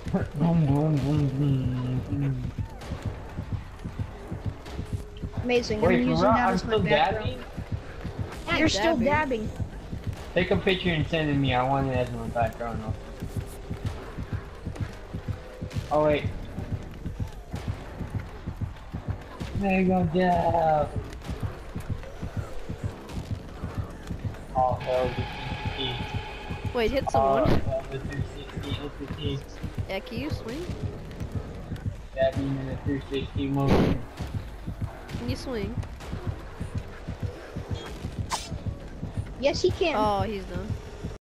Boom, boom, boom, boom, boom. Amazing. Wait, I'm for using real? that I'm as my still background. dabbing? Yeah, you're still dabbing. Take a picture and send it to me. I want it as my background also. Oh wait. There you go, dab. Oh hell, the 360. Wait, hit Oh someone. hell, the 360 entity. Yeah, can you swing? Dabbing in the 360 motion. Can you swing? Yes, he can. Oh, he's done.